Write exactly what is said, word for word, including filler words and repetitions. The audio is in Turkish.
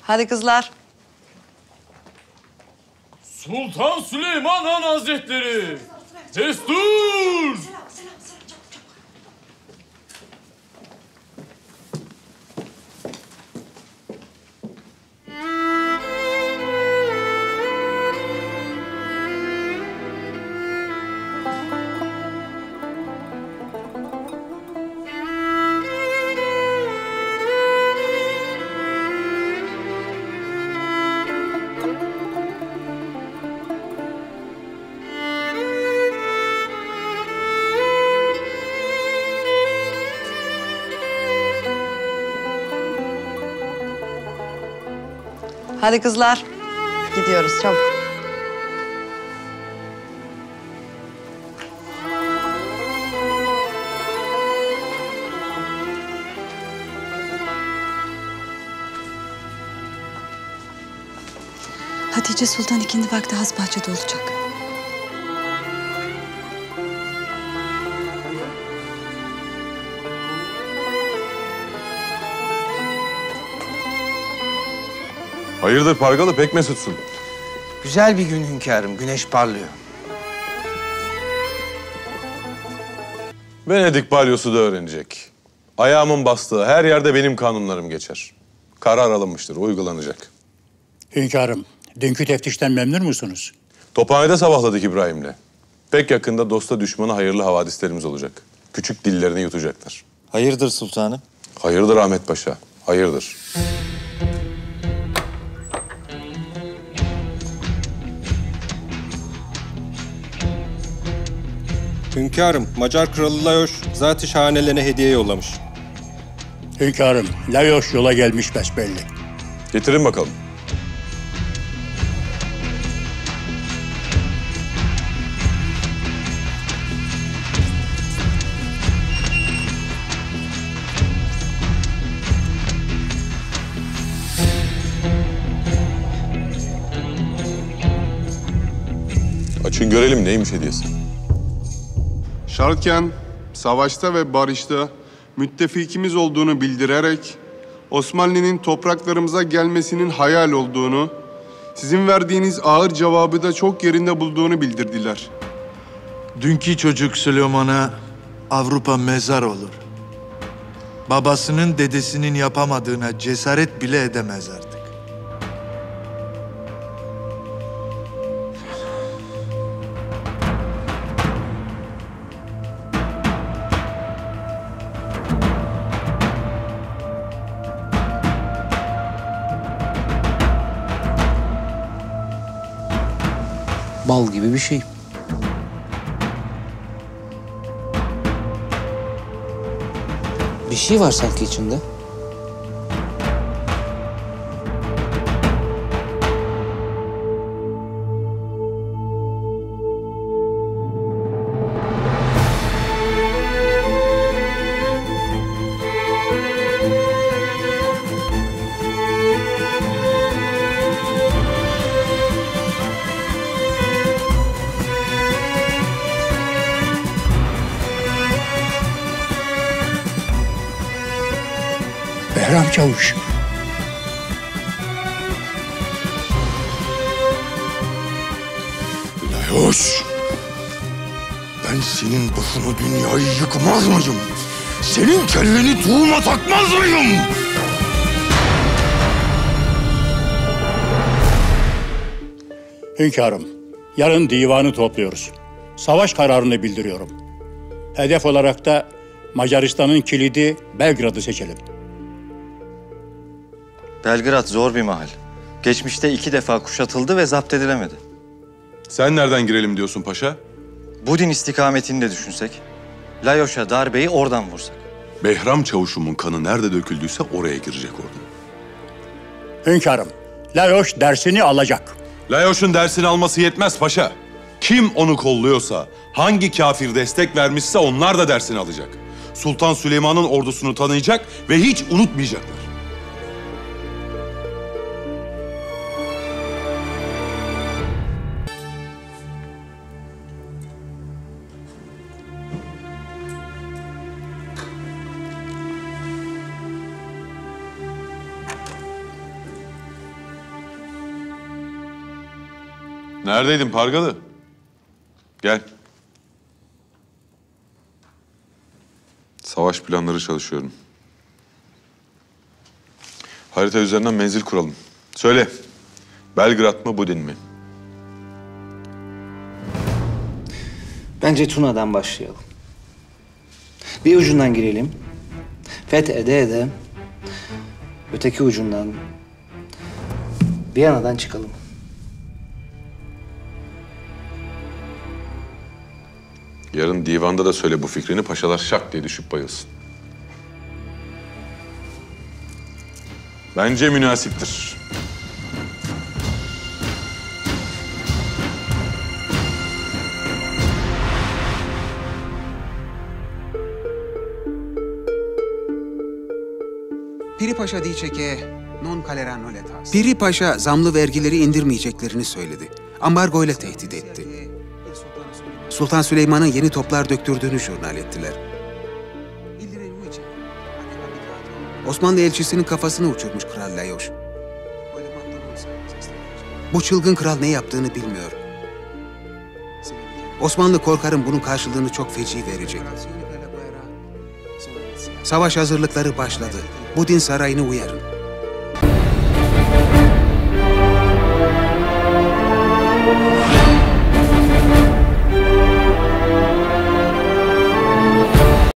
Hadi kızlar. Sultan Süleyman Han Hazretleri! Destur! Hadi kızlar. Gidiyoruz çabuk. Hatice Sultan ikindi vakti Hasbahçe'de olacak. Hayırdır Pargalı, pek mesutsun. Güzel bir gün hünkârım, güneş parlıyor. Venedik balyosu da öğrenecek. Ayağımın bastığı her yerde benim kanunlarım geçer. Karar alınmıştır, uygulanacak. Hünkârım, dünkü teftişten memnun musunuz? Tophanede sabahladık İbrahim'le. Pek yakında dosta düşmana hayırlı havadislerimiz olacak. Küçük dillerini yutacaklar. Hayırdır sultanım? Hayırdır Ahmet Paşa, hayırdır. Hünkârım, Macar Kralı Lajos zat-ı şahanelerine hediye yollamış. Hünkârım, Lajos yola gelmiş besbelli. Getirin bakalım. Açın görelim neymiş hediyesi. Şarken, savaşta ve barışta müttefikimiz olduğunu bildirerek Osmanlı'nın topraklarımıza gelmesinin hayal olduğunu, sizin verdiğiniz ağır cevabı da çok yerinde bulduğunu bildirdiler. Dünkü çocuk Süleyman'a Avrupa mezar olur. Babasının dedesinin yapamadığına cesaret bile edemez artık. Bal gibi bir şey. Bir şey var sanki içinde. Behram Çavuş. Lajos, ben senin başına dünyayı yıkmaz mıyım? Senin kelleni tuğuma takmaz mıyım? Hünkârım, yarın divanı topluyoruz. Savaş kararını bildiriyorum. Hedef olarak da Macaristan'ın kilidi Belgrad'ı seçelim. Belgrad zor bir mahal. Geçmişte iki defa kuşatıldı ve zapt edilemedi. Sen nereden girelim diyorsun paşa? Budin istikametini de düşünsek. Lajos'a darbeyi oradan vursak. Behram Çavuş'umun kanı nerede döküldüyse oraya girecek oradan. Hünkârım, Lajos dersini alacak. Lajos'un dersini alması yetmez paşa. Kim onu kolluyorsa, hangi kafir destek vermişse onlar da dersini alacak. Sultan Süleyman'ın ordusunu tanıyacak ve hiç unutmayacaklar. Neredeydin Pargalı? Gel. Savaş planları çalışıyorum. Harita üzerinden menzil kuralım. Söyle. Belgrad mı, Budin mi? Bence Tuna'dan başlayalım. Bir ucundan girelim. Feth ede ede öteki ucundan Viyana'dan çıkalım. Yarın divanda da söyle bu fikrini, paşalar şak diye düşüp bayılsın. Bence münasiptir. Piri Paşa diyecek non caleranno le tasse. Piri Paşa zamlı vergileri indirmeyeceklerini söyledi. Ambargo ile tehdit etti. Sultan Süleyman'ın yeni toplar döktürdüğünü jurnal ettiler. Osmanlı elçisinin kafasını uçurmuş Kral Lajos. Bu çılgın kral ne yaptığını bilmiyor. Osmanlı korkarım bunun karşılığını çok feci verecek. Savaş hazırlıkları başladı. Budin sarayını uyarın.